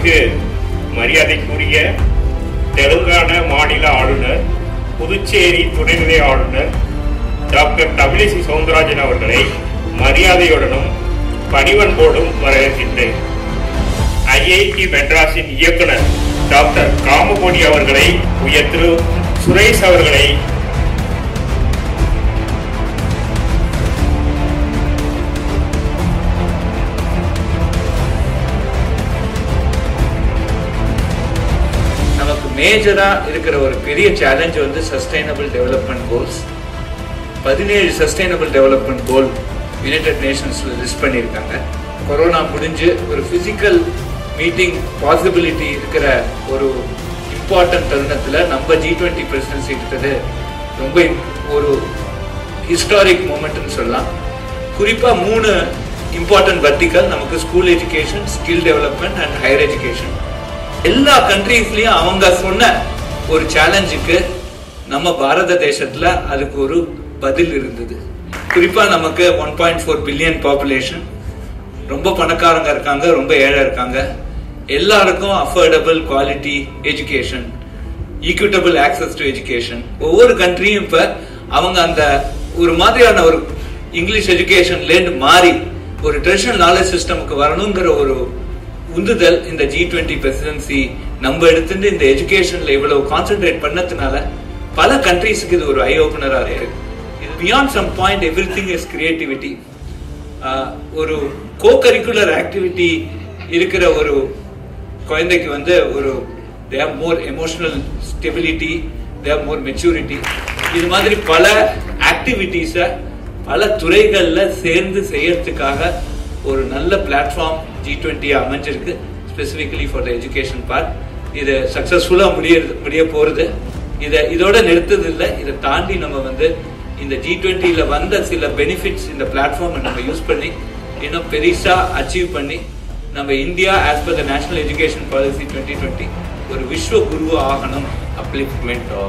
மாண்புமிகு மரியாதைக்குரிய தெலுங்கானா மாநில ஆளுநர், புதுச்சேரி துணைநிலை ஆளுநர் டாக்டர் தமிழிசை சவுந்தரராஜன் அவர்களை மரியாதையுடனும் பணிவன்போடும் வரவேற்கின்றேன். IIT மெட்ராஸின் இயக்குனர் டாக்டர் காமகோடி அவர்களை, திரு சுரேஷ் அவர்களை, நமக்கு மேஜரா இருக்கிற ஒரு பெரிய சேலஞ்ச் வந்து sustainable development goals. 17 sustainable development goal United நேஷன்ஸ்ல லிஸ்ட் பண்ணியிருக்காங்க. கொரோனா முடிஞ்சு ஒரு பிசிக்கல் மீட்டிங் பாசிபிலிட்டி இருக்கிற ஒரு இம்பார்ட்டன்ட் தருணத்துல நம்ம G20 பிரசிடென்சி கிட்டது ரொம்ப ஒரு ஹிஸ்டாரிக் மூமெண்ட்னு சொல்லலாம். குறிப்பா 3 இம்பார்ட்டன்ட் வர்டிகல் நமக்கு: school education, skill development and higher education. எல்லா கண்ட்ரீஸ்லயும் அவங்க சொன்ன ஒரு சேலஞ்சுக்கு நம்ம பாரத தேசத்துல அதுக்கு ஒரு பதில் இருந்தது. குறிப்பா நமக்கு 1.4 பில்லியன் பாப்புலேஷன், ரொம்ப பணக்காரங்க இருக்காங்க, ரொம்ப ஏழை இருக்காங்க. எல்லாருக்கும் affordable quality education, equitable access to education. ஒவ்வொரு கண்ட்ரியும் இப்ப அவங்க அந்த ஒரு மாதிரியான ஒரு இங்கிலீஷ் எஜுகேஷன்ல இருந்து மாறி ஒரு ட்ரெடிஷனல் நாலேஜ் சிஸ்டமுக்கு வரணுங்கிற ஒரு உந்துதல் இந்த G20 பிரசிடென்சி நம்ம எடுத்துட்டு இந்த எஜுகேஷன்ல இவ்வளவு கான்சென்ட்ரேட் பண்ணதுனால பல கண்ட்ரீஸ்க்கு இது ஒரு ஐ ஓபனரா இருக்கு. Beyond some point, everything is creativity. ஒரு co-curricular activity இருக்கிற ஒரு குழந்தைக்கு வந்து ஒரு they have more emotional stability, they have more maturity. இது மாதிரி பல ஆக்டிவிட்டிஸை பல துறைகள்ல சேர்ந்து செய்யறதுக்காக ஒரு நல்ல பிளாட்ஃபார்ம் G20 அமைஞ்சிருக்கு, specifically for the education part. இது சக்சஸ்ஃபுல்லா முடிய போறது. இதோட நிறுத்தது இல்லை, இதை தாண்டி நம்ம வந்து இந்த G20ல வந்த சில பெனிஃபிட்ஸ் இந்த பிளாட்ஃபார்மை நம்ம யூஸ் பண்ணி இன்னும் பெருசா அச்சீவ் பண்ணி நம்ம India as per the national education policy 2020 ஒரு விஸ்வ குரு ஆகணும். Upliftment of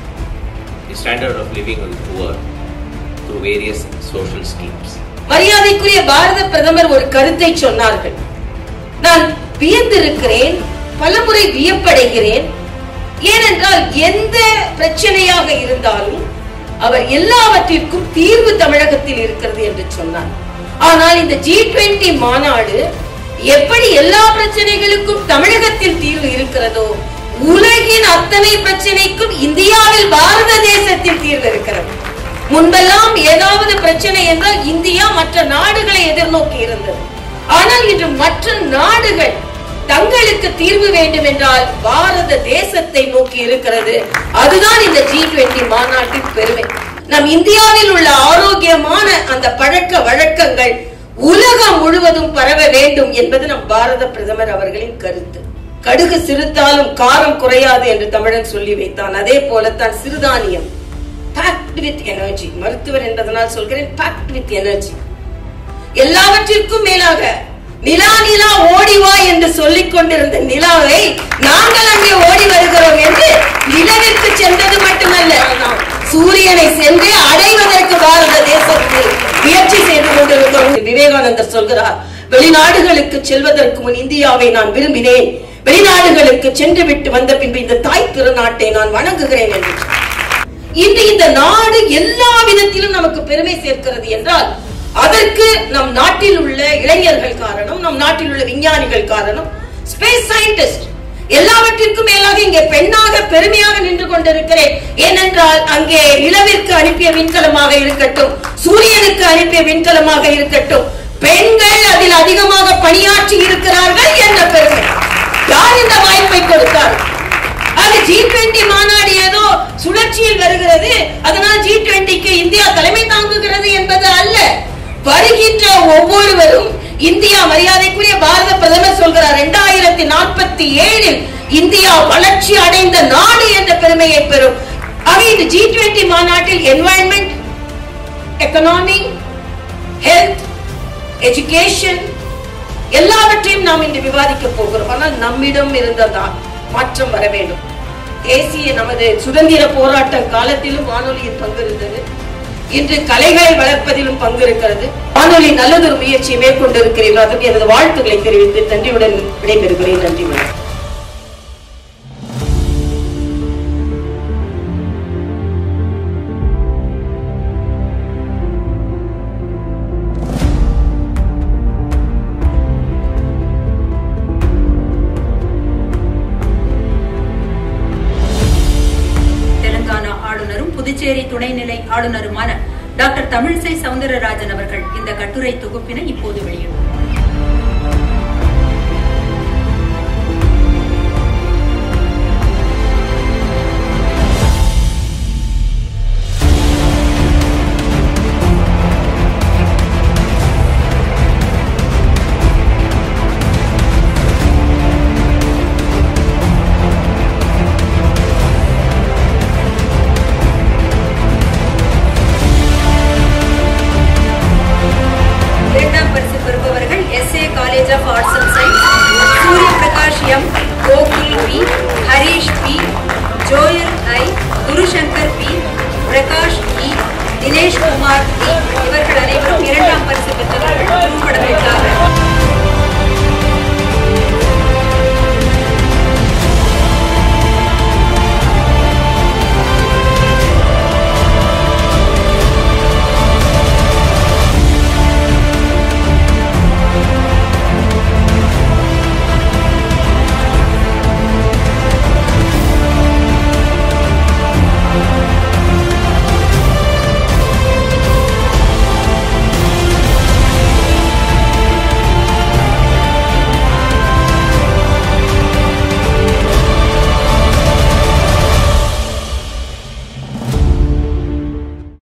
the standard of living of the poor through various social schemes. மரியாதைக்குரிய பாரத பிரதமர் ஒரு கருத்தை சொன்னார்கள். நான் வியந்திருக்கிறேன், பலமுறை வியப்படைகிறேன். ஏனென்றால் எந்த பிரச்சனையாக இருந்தாலும் அவர் எல்லாவற்றிற்கும் தீர்வு தமிழகத்தில் இருக்கிறது என்று சொன்னார். ஆனால் இந்த G20 மாநாடு எப்படி எல்லா பிரச்சனைகளுக்கும் தமிழகத்தில் தீர்வு இருக்கிறதோ, உலகின் அத்தனை பிரச்சனைக்கும் இந்தியாவில் பாரத தேசத்தில் தீர்வு இருக்கிறது. முன்பெல்லாம் ஏதாவது பிரச்சனை என்றால் இந்தியா மற்ற நாடுகளை எதிர்நோக்கி இருந்தது. ஆனால் இன்று மற்ற நாடுகள் தங்களுக்கு தீர்வு வேண்டும் என்றால் பாரத தேசத்தை நோக்கி இருக்கிறது. அதுதான் இந்த G20 மாநாட்டின் பெருமை. நம் இந்தியாவில் உள்ள ஆரோக்கியமான அந்த பழக்க வழக்கங்கள் உலகம் முழுவதும் பரவ வேண்டும் என்பது நம் பாரத பிரதமர் அவர்களின் கருத்து. கடுகு சிறுத்தாலும் காரம் குறையாது என்று தமிழன் சொல்லி வைத்தான். அதே போலத்தான் சிறுதானியம் packed with energy. மருத்துவர் என்பதனால் சொல்கிறேன், packed with energy. எல்லாவற்றிற்கும் மேலாக நிலா நிலா ஓடிவா என்று சொல்லிக் கொண்டிருந்த நிலாவை நாங்கள் அங்கே ஓடி வருகிறோம் என்று நிலவிற்கு சென்றது மட்டுமல்ல, நாம் சூரியனை சென்று அடைவதற்கு பாரத தேசத்தில் முயற்சி செய்து கொண்டிருக்கிறோம். விவேகானந்தர் சொல்கிறார், வெளிநாடுகளுக்கு செல்வதற்கு முன் இந்தியாவை நான் விரும்பினேன், வெளிநாடுகளுக்கு சென்று விட்டு வந்த பின்பு இந்த தாய் திருநாட்டை நான் வணங்குகிறேன் என்று. இன்று இந்த நாடு எல்லா விதத்திலும் நமக்கு பெருமை சேர்க்கிறது என்றால் அதற்கு நம் நாட்டில் உள்ள இளைஞர்கள் காரணம், நம் நாட்டில் உள்ள விஞ்ஞானிகள் காரணம், ஸ்பேஸ் சயின்டிஸ்ட். எல்லாவற்றிற்கும் மேலாக இங்கே பெண்ணாக பெருமையாக நின்று கொண்டிருக்கிறேன். ஏனென்றால் அங்கே நிலவிற்கு அனுப்பிய விண்கலமாக இருக்கட்டும், சூரியனுக்கு அனுப்பிய விண்கலமாக இருக்கட்டும், பெண்கள் அதில் அதிகமாக பணியாற்றி இருக்கிறார்கள் என்ற பெருமை. யார் இந்த வாய்ப்பை கொடுத்தார்? அது G20 மாநாடு ஏதோ சுழற்சியில் வருகிறது, அதனால் G20க்கு இந்தியா தலைமை தாங்குகிறது என்பது அல்ல. வருகின்ற ஒவ்வொருவரும் இந்தியா, மரியாதைக்குரிய பாரத பிரதமர் சொல்கிறார் 2047 இந்தியா வளர்ச்சி அடைந்த நாடு என்ற பெருமையை பெறும். ஆக இந்த G20 மாநாட்டில் என்வாயன்மெண்ட், எக்கனாமி, ஹெல்த், எஜுகேஷன் எல்லாவற்றையும் நாம் இன்று விவாதிக்க போகிறோம். ஆனால் நம்மிடம் இருந்ததான் மாற்றம் வர வேண்டும். தேசிய நமது சுதந்திர போராட்ட காலத்திலும் வானொலியின் பங்கு இருந்தது. இன்று கலைகளை வளர்ப்பதிலும் பங்கு இருக்கிறது. வானொலி நல்லதொரு முயற்சியை மேற்கொண்டிருக்கிறீர்கள். அதற்கு எனது வாழ்த்துக்களை தெரிவித்து நன்றியுடன் விடைபெறுகிறேன். நன்றி. தெலங்கானா ஆளுநரும் புதுச்சேரி துணைநிலை ஆளுநருமான டாக்டர் தமிழிசை சவுந்தரராஜன் அவர்கள் இந்த கட்டுரை தொகுப்பினை இப்போது வெளியிட்டார்.